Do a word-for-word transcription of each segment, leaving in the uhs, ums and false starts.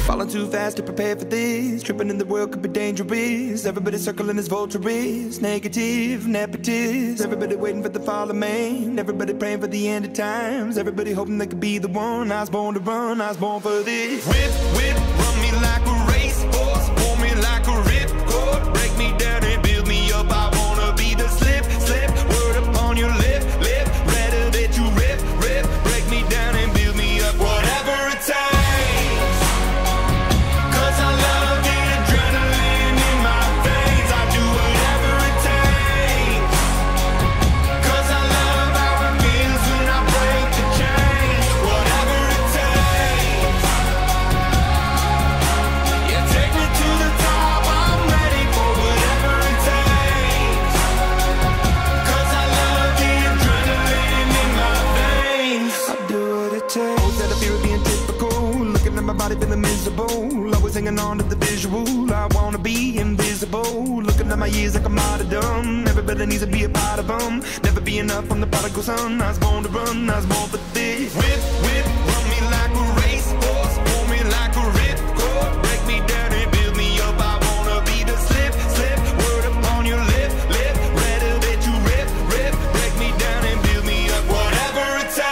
Falling too fast to prepare for this. Tripping in the world could be dangerous. Everybody circling as vultures. Negative, nepotist. Everybody waiting for the fall of man. Everybody praying for the end of times. Everybody hoping they could be the one. I was born to run, I was born for this. Whip, whip, run me like a racehorse. Pull me like a ripcord. Break me down and build me up. I wanna be the slip, slip. Word upon your lip, lip. Rather that you rip, rip. Break me down and build me up. Whatever it takes. Feeling miserable, always hanging on to the visual. I wanna be invisible, looking at my years like I'm martyrdom. Everybody needs to be a part of them. Never be enough from the prodigal son. I was born to run, I was born for this. Whip, whip, run me like a racehorse. Pull me like a ripcord. Break me down and build me up. I wanna be the slip, slip. Word upon your lip, lip. Rather that you rip, rip. Break me down and build me up. Whatever it takes.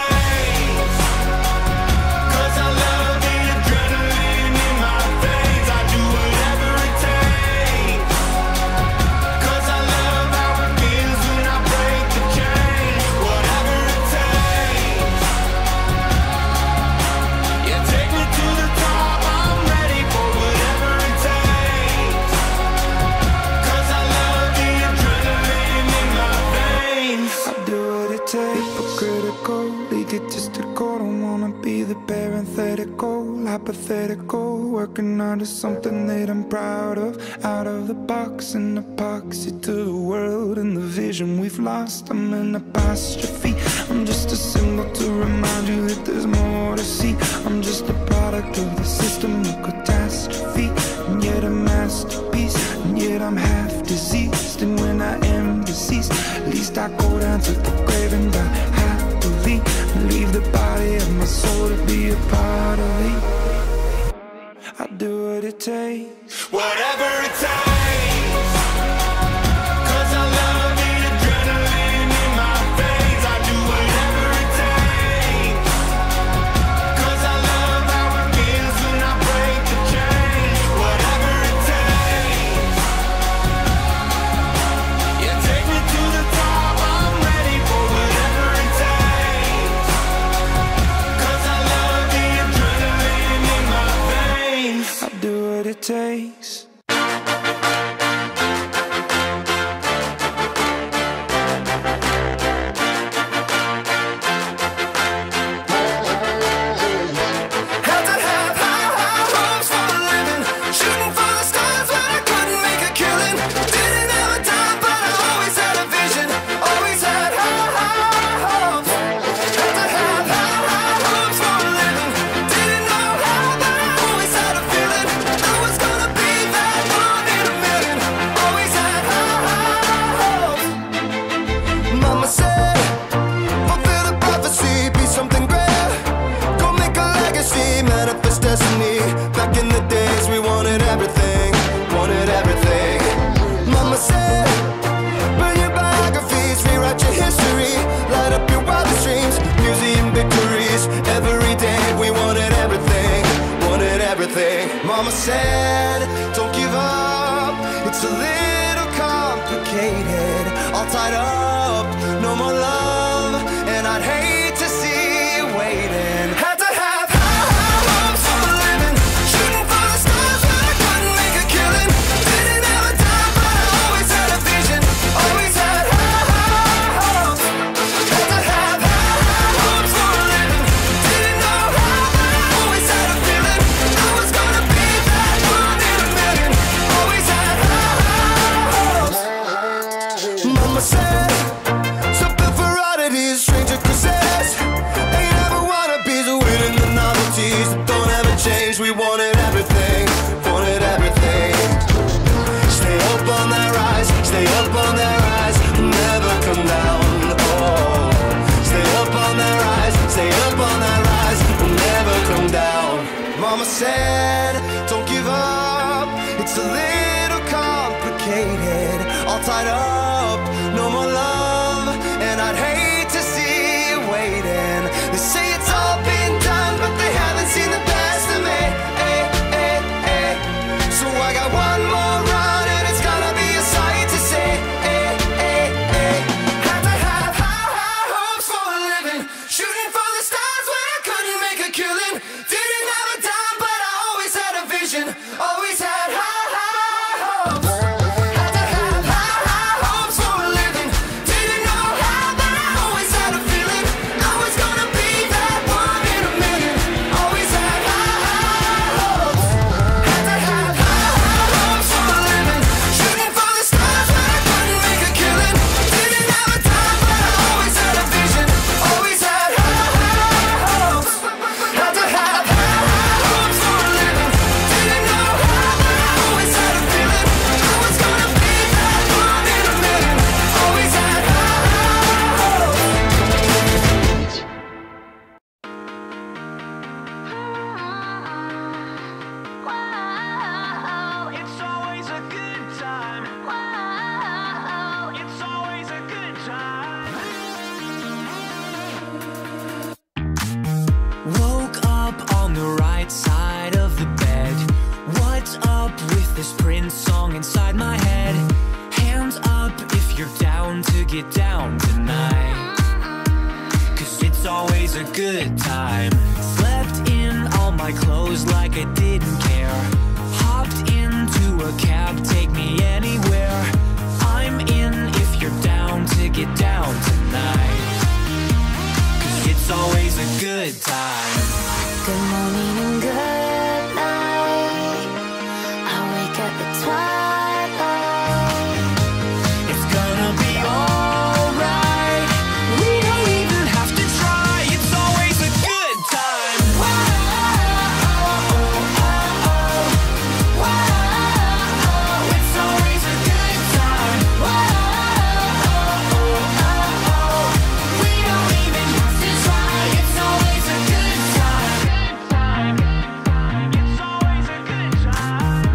Hypothetical, working onto something that I'm proud of. Out of the box, an epoxy to the world and the vision we've lost. I'm an apostrophe. I'm just a symbol to remind you that there's more to see. I'm just a product of the system of catastrophe, and yet a masterpiece. And yet I'm half diseased, and when I am deceased, at least I go down to the grave and die happily, and leave the body of my soul to be a part of it. I do what it takes, whatever it takes. Cause I love the adrenaline in my veins. I do whatever it takes. Cause I love how it feels when I break the chains. Whatever it takes. Yeah, take me to the top. I'm ready for whatever it takes. Cause I love the adrenaline in my veins. I do what it takes. Back in the days we wanted everything, wanted everything. Mama said, burn your biographies, rewrite your history, light up your wildest dreams, museum victories. Every day we wanted everything, wanted everything. Mama said, don't give up, it's a little complicated. All tied up, no more love, and I'd hate to see you waiting. Had to have Mama said, something for oddities, stranger crusade. head. Don't give up, it's a little complicated. All tied up, no more love, and I'd hate to see you waiting. They say it's all been done, but they haven't seen the best of me. Ay, ay, ay. So I got one more run, and it's gonna be a sight to see. Ay, ay, ay. Had to have high, high hopes for a living, shooting for the stars when I couldn't make a killing. Didn't have a dime, but I always had a vision, always had high, high hopes. Had to have high, high hopes for a living. Didn't know how, but I always had a feeling I was gonna be that one in a million. Always had high, high hopes. Had to have high, high hopes for a living, shooting for the stars when I couldn't make a killing. Didn't have a dime, but I always had a vision, always had high, high hopes. Had to have high, high hopes for a living. Didn't know how, but I always had a feeling I was gonna be that one in a million. Always had high, high hopes. Whoa, it's always a good time. Whoa, it's always a good time. Woke up on the right side of the bed. What's up with this Prince song inside my head? Hands up if you're down to get down tonight, 'cause it's always a good time. Slept in all my clothes like I didn't care. Hopped into a cab, take me anywhere. I'm in if you're down to get down tonight, 'cause it's always a good time. Good morning and good night. I wake up at twilight. It's gonna be alright. We don't even have to try. It's always a good time. It's always a good time. We don't even have to try. It's always a good time. It's always a good time.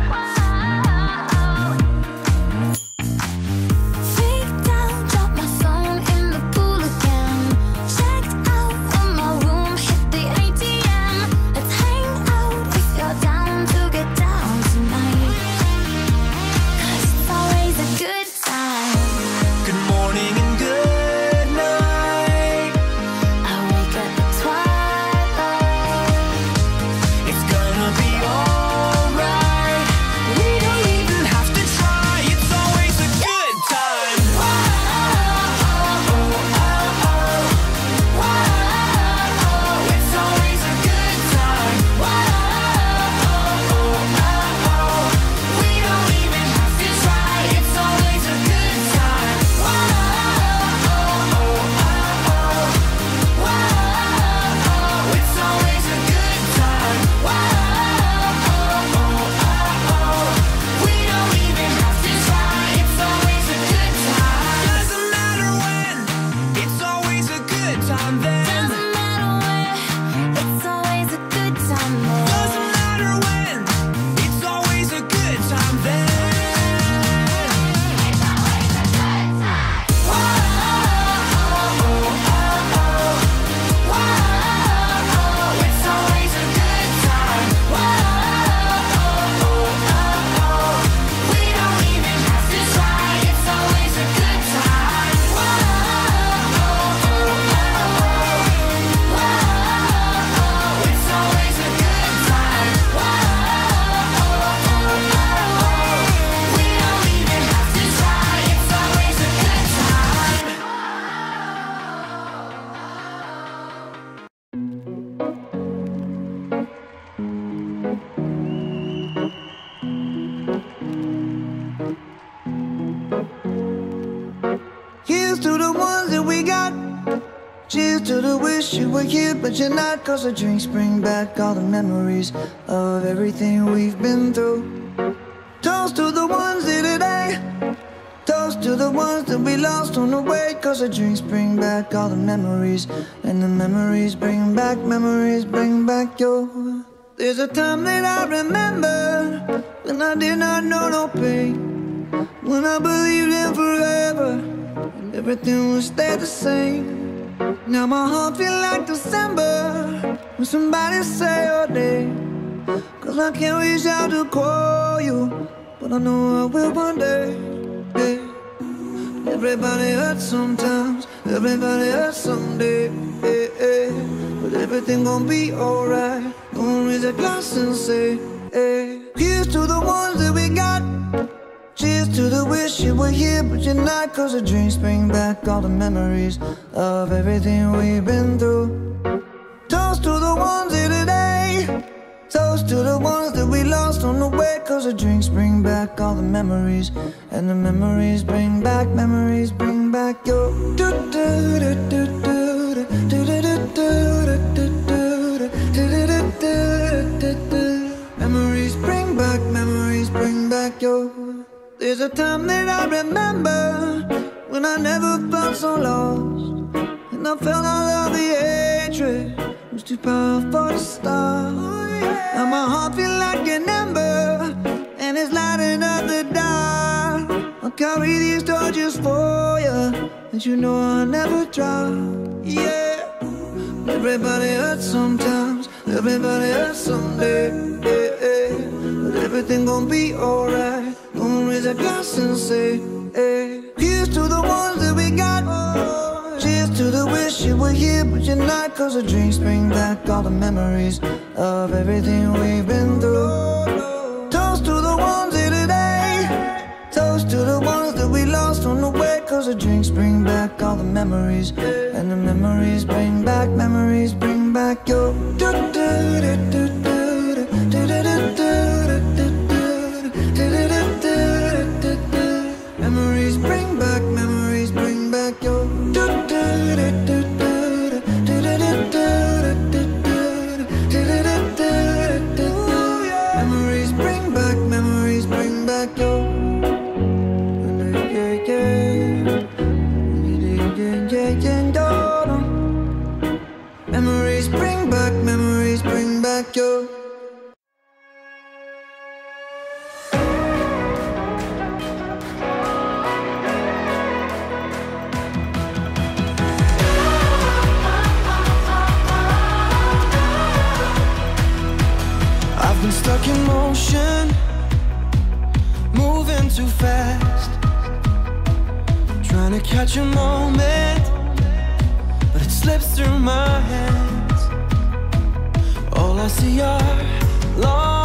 Freaked out, dropped my phone in the pool again. Checked out of my room, hit the A T M. Let's hang out if you're down to get down tonight, 'cause it's always a good time. Good morning and good night. I wake up at twilight. It's gonna be alright. We don't even have to try. It's always a good time. It's always a good time. We don't even have to try. It's always a good time. It's always a good time. We don't even have to try. It's always a good time. Doesn't matter when. It's always a good time then. Doesn't matter where, it's always a good time there. Doesn't matter when. It's always a good time then. It's always a good time. It's always a good time. We don't even have to try. It's always a good time. It's always a good time. We don't even have to try. It's always a good time. Here's to the ones that we got. Cheers to the wish you were here, but you're not. 'Cause the drinks bring back all the memories of everything we've been through. Toast to the ones here today. Toast to the ones that we lost on the way. 'Cause the drinks bring back all the memories, and the memories bring back, memories bring back your There's a time that I remember when I did not know no pain, when I believed in forever and everything would stay the same. Now my heart feel like December when somebody say your name, 'cause I can't reach out to call you, but I know I will one day. Hey. Everybody hurts sometimes, everybody hurts someday. Hey, hey. But everything gon' be alright. Gonna raise a glass and say, hey. Here's to the ones that we got. Cheers to the wish you were here but you're not, 'cause the dreams bring back all the memories of everything we've been through. Toast to the ones here today. Toast to the ones that we lost on the way, 'cause the drinks bring back all the memories, and the memories bring back, memories bring back your do do do do do do do do do do do. Memories bring back, memories bring back your. There's a time that I remember when I never felt so lost, and I felt all of the hatred was too powerful to stop. Now my heart feel like an ember, and it's lighting up the dark. I'll carry these torches for you, and you know I'll never drop. Yeah. Everybody hurts sometimes, everybody hurts someday. Yeah, yeah. But everything gon' be alright. Gonna raise a glass and say, hey. Here's to the ones that we got. Cheers to the wish you were here but you're not, 'cause the drinks bring back all the memories of everything we've been through. Toast to the ones here today. Toast to the ones that we lost on the way, 'cause the drinks bring back all the memories, and the memories bring back, memories bring back your do do do do do do do do. Memories bring back, memories bring back your do do do do do do do do. Memories bring back, memories bring back your. Memories bring back, memories bring back your. Stuck in motion, moving too fast, trying to catch a moment, but it slips through my hands. All I see are long